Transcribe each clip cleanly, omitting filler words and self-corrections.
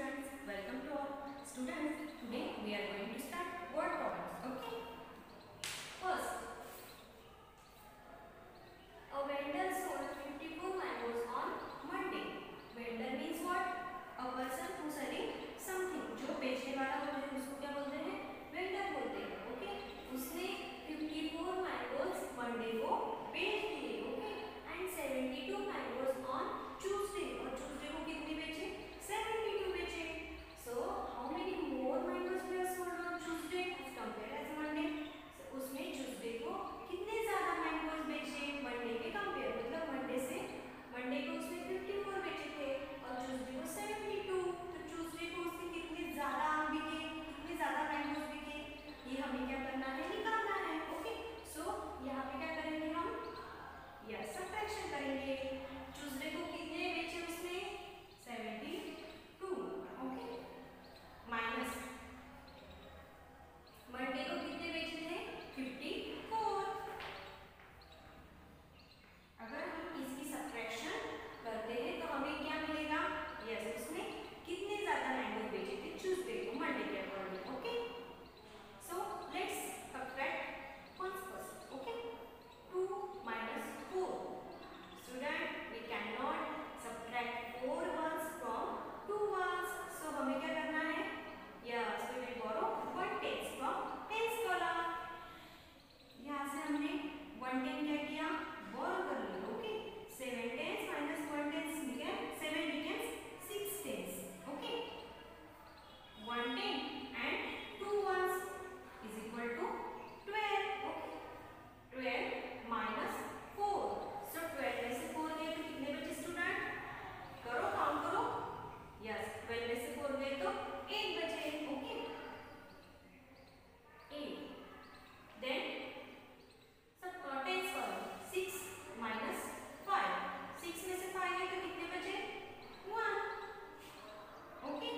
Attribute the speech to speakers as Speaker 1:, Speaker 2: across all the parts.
Speaker 1: students, welcome to all. Students, today we are going to start word problems. Okay. First, a vendor sold 54 mangoes on Monday. Vendor means what? A person who selling something. जो बेचने वाला होता है उसको क्या बोलते हैं? Vendor बोलते हैं. ओके. उसने 54 मैंगोज मंडे को बेच दिए. Okay. And 72 mangoes on Tuesday. और ट्यूसडे को कितने बेचे? 72 बेचे. So how many more mangoes were sold on Tuesday as compared as Monday? So उसमें ट्यूसडे को कितने ज्यादा मैंगोज बेचे मंडे के कंपेयर. मतलब मंडे को उसने 54 बेचे थे और ट्यूसडे को 72. तो ट्यूसडे को उसने कितने ज्यादा आम बिके, कितने ज्यादा मैंगोज बिके, ये हमें क्या करना है? निकालना है. ओके. सो यहाँ पे क्या करेंगे हम? यस, सब्ट्रैक्शन करेंगे. ट्यूसडे को कितने बेचे उसने? 72. ओके. माइनस मंडे को कितने बेचे थे? 54. अगर हम इसकी सब्ट्रैक्शन करते हैं तो हमें क्या मिलेगा? यस, उसने कितने ज्यादा मैंगो बेचे थे ट्यूसडे को मंडे के according. Okay. So let's subtract first. Okay. 2 minus 4. Student, we cannot subtract 4 ones from 2 ones. So हमें क्या करना है? Yes, we will borrow 1 tens from tens column. यहाँ से हमने 1 10 क्या किया? borrow कर लिया. Okay. 7 tens minus 1 tens became 7 becomes 6 tens. Okay. 1 10 and 2 ones is equal to 12. Okay. 12 minus 4. So 12 में से 4 गए तो कितने बचे स्टूडेंट? करो, काउंट करो. यस, 12 में से 4 गए तो 8 बचे. ओके. 8. देन सब टेंस करो. 6 minus 5. 6 में से 5 गए तो कितने बचे? 1. ओके.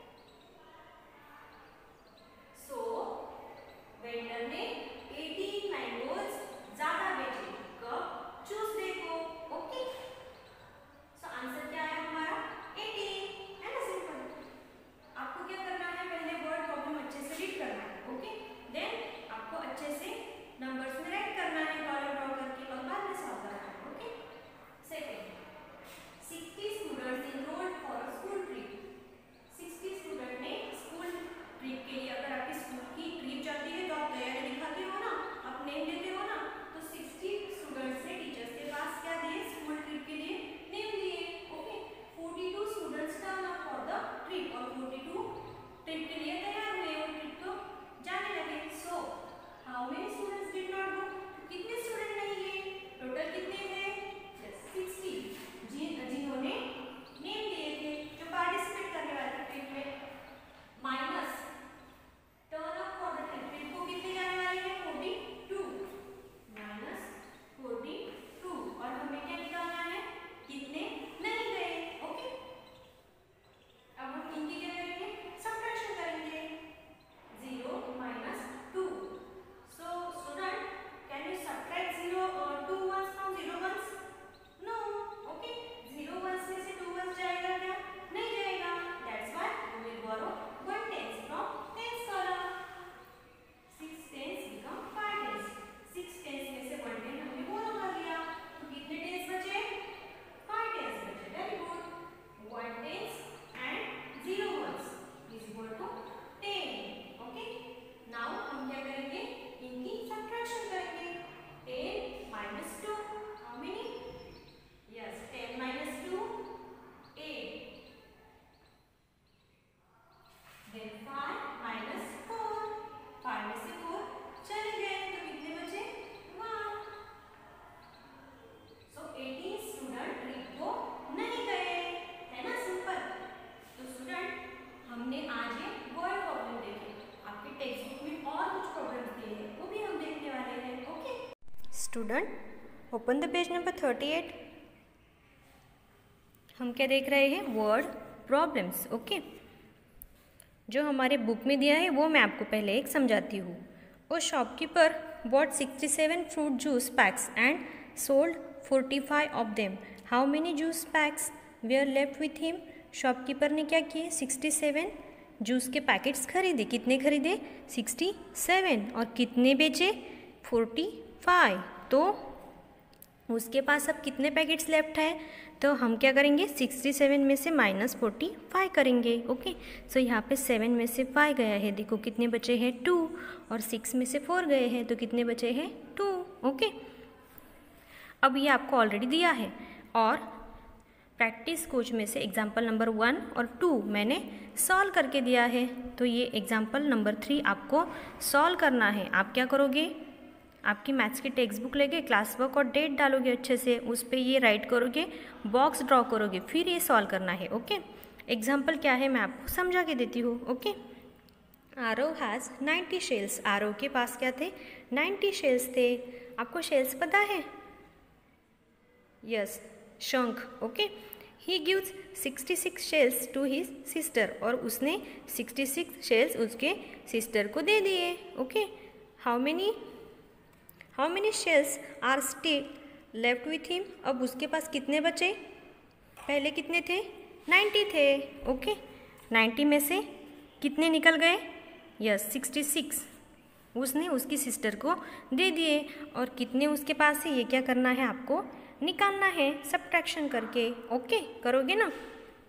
Speaker 1: सो वेंडर ने 18 मैंगोज ज्यादा बेचे. कब? ट्यूसडे को. ओके. सो आंसर क्या है हमारा? 18. है ना? सिंपल. आपको क्या करना है? पहले वर्ड प्रॉब्लम अच्छे से रीड करना है. ओके. देन आपको अच्छे से नंबर्स में राइट करना है, कॉलम ड्रॉ करके, और बाद में सॉल्व करना है. Okay. Second, 60 students enrolled for a school trip. 60 student ने स्कूल ट्रिप के लिए, अगर आपकी स्कूल की ट्रिप जाती है तो आप तैयारी दिखाते हो ना, आप नेम देते हो ना. तो 60 स्टूडेंट्स ने टीचर्स के पास क्या दिए? स्कूल ट्रिप के लिए नेम दिए. Okay. 42 students turn up for the trip. और 42 ट्रिप के लिए तैयार हुए और ट्रिप तो जाने लगे. So how many students did not go? कितने स्टूडेंट नहीं गए? टोटल कितने थे? 60 जिन्होंने नेम दिए थे, जो पार्टिसिपेट करने वाले थे ट्रिप में. Minus turn up for the trip. Trip को कितने जाने वाले हैं? 42. माइनस 42. और हमें क्या निकालना है? कितने नहीं गए. ओके. अब हम इनकी क्या करेंगे? सब्ट्रैक्शन करेंगे. 0 minus 2. So student, can you subtract 0 or 2 ones from 0 ones? No. Okay. 0 ones में से 2 ones जाएगा क्या? नहीं जाएगा. That's why we will borrow 1 tens from tens column. 6 tens become 5 tens. 6 tens में से 1 ten हमने borrow कर लिया. तो कितने tens बचे? 5 tens बचे. Very good. 1 tens and 0 ones is equal to 10. Okay. Now हम क्या करेंगे? इनकी सब्ट्रैक्शन करेंगे. 10 minus 2. How many? Yes, 10 minus 2, 8. Then 5 minus 4. 5 में से 4 चले गए तो कितने बचे? 1. So 18 स्टूडेंट ट्रिप को नहीं गए. है ना? सिंपल. तो स्टूडेंट, हमने आज ये वर्ड प्रॉब्लम देखे. आपके टेक्स्ट बुक में और कुछ प्रॉब्लम दिए हैं, वो भी हम देखने वाले हैं. Okay.
Speaker 2: Student, open the page number 38. हम क्या देख रहे हैं? Word problems. ओके. जो हमारे बुक में दिया है वो मैं आपको पहले एक समझाती हूँ. A shopkeeper bought 67 fruit juice packs and sold 45 of them. How many juice packs were left with him? Shopkeeper ने क्या किए, 67 जूस के पैकेट्स खरीदे। कितने खरीदे, 67, और कितने बेचे, 45। तो उसके पास अब कितने पैकेट्स लेफ्ट है, तो हम क्या करेंगे, 67 में से -45 करेंगे। ओके, सो यहाँ पे 7 में से 5 गया है, देखो कितने बचे हैं 2, और 6 में से 4 गए हैं तो कितने बचे हैं 2। ओके, अब ये आपको ऑलरेडी दिया है, और प्रैक्टिस कोच में से एग्जाम्पल नंबर 1 और 2 मैंने सॉल्व करके दिया है। तो ये एग्जाम्पल नंबर 3 आपको सॉल्व करना है। आप क्या करोगे, आपकी मैथ्स की टेक्स्ट बुक लेके क्लास वर्क और डेट डालोगे अच्छे से, उस पर ये राइट करोगे, बॉक्स ड्रॉ करोगे, फिर ये सॉल्व करना है। ओके, एग्जाम्पल क्या है मैं आपको समझा के देती हूँ। Okay, Aarav has 90 shells. Aarav के पास क्या थे, 90 शेल्स थे। आपको शेल्स पता है, यस, शंख। Okay, he gives 66 shells to his sister, और उसने 66 शेल्स उसके सिस्टर को दे दिए। Okay, how many shells are still left with him. अब उसके पास कितने बचे, पहले कितने थे, 90 थे। ओके, 90 में से कितने निकल गए, यस 66 उसने उसकी सिस्टर को दे दिए, और कितने उसके पास है, ये क्या करना है आपको, निकालना है सब्ट्रैक्शन करके। ओके, करोगे ना।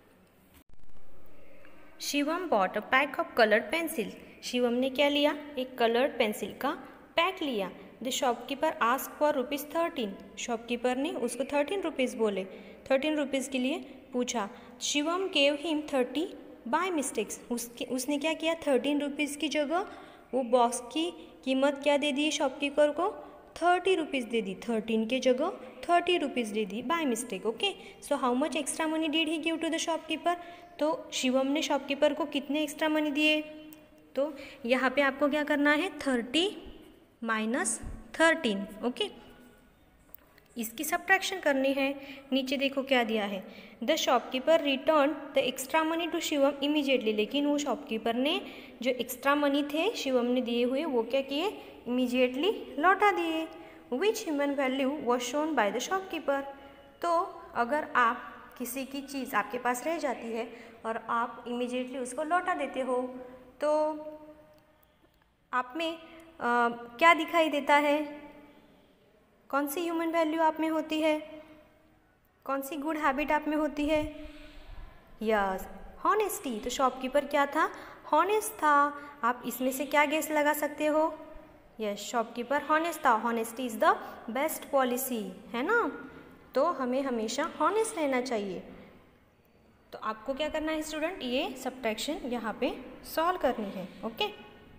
Speaker 2: Shivam bought a pack of coloured pencil. Shivam ने क्या लिया, एक कलर्ड पेंसिल का पैक लिया। The shopkeeper ask for ₹13। Shopkeeper ने उसको 13 रुपीज़ बोले, 13 रुपीज़ के लिए पूछा। Shivam gave him 30 by mistakes. उसने क्या किया, 13 रुपीज़ की जगह वो बॉक्स की कीमत क्या दे दी शॉपकीपर को, 30 रुपीज़ दे दी। 13 के जगह 30 रुपीज़ दे दी by mistake. Okay, so how much extra money did he give to the shopkeeper. तो शिवम ने शॉपकीपर को कितने एक्स्ट्रा मनी दिए, तो यहाँ पे आपको क्या करना है, 30 माइनस 13। ओके, इसकी सब्ट्रैक्शन करनी है। नीचे देखो क्या दिया है, the shopkeeper return the extra money to Shivam immediately. लेकिन वो शॉपकीपर ने जो एक्स्ट्रा मनी थे शिवम ने दिए हुए, वो क्या किए, इमीजिएटली लौटा दिए। Which human value was shown by the shopkeeper. तो अगर आप किसी की चीज़ आपके पास रह जाती है और आप इमीजिएटली उसको लौटा देते हो, तो आप में क्या दिखाई देता है, कौन सी ह्यूमन वैल्यू आप में होती है, कौन सी गुड हैबिट आप में होती है, यस हॉनेस्टी। तो शॉपकीपर क्या था, हॉनेस्ट था। आप इसमें से क्या गेस लगा सकते हो, यस शॉपकीपर हॉनेस्ट था। Honesty is the best policy, है ना। तो हमें हमेशा हॉनेस्ट रहना चाहिए। तो आपको क्या करना है स्टूडेंट, ये सब्ट्रैक्शन यहाँ पे सॉल्व करनी है। ओके,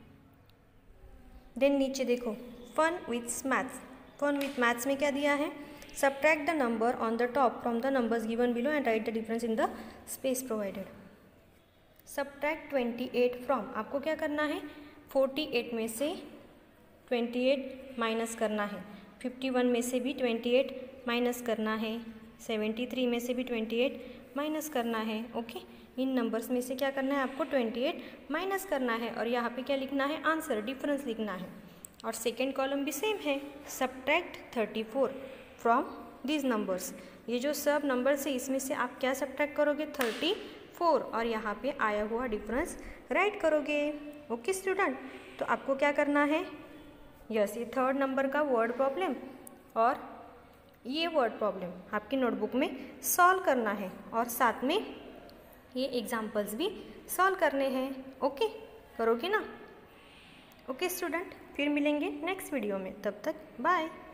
Speaker 2: देन नीचे देखो fun with maths. Fun with maths में क्या दिया है, subtract the number on the top from the numbers given below and write the difference in the space provided. Subtract 28 from, आपको क्या करना है, 48 में से 28 माइनस करना है, 51 में से भी 28 माइनस करना है, 73 में से भी 28 माइनस करना है। ओके, इन नंबर्स में से क्या करना है आपको, 28 माइनस करना है, और यहाँ पे क्या लिखना है, आंसर डिफरेंस लिखना है। और सेकेंड कॉलम भी सेम है, सब्ट्रैक्ट 34 फ्रॉम दीज नंबर्स। ये जो सब नंबर्स है इसमें से आप क्या सब्ट्रैक्ट करोगे, 34, और यहाँ पे आया हुआ डिफरेंस राइट करोगे। ओके स्टूडेंट, तो आपको क्या करना है, यस ये थर्ड नंबर का वर्ड प्रॉब्लम और ये वर्ड प्रॉब्लम आपकी नोटबुक में सॉल्व करना है, और साथ में ये एग्जाम्पल्स भी सॉल्व करने हैं। ओके, करोगे ना। ओके स्टूडेंट, फिर मिलेंगे नेक्स्ट वीडियो में, तब तक बाय।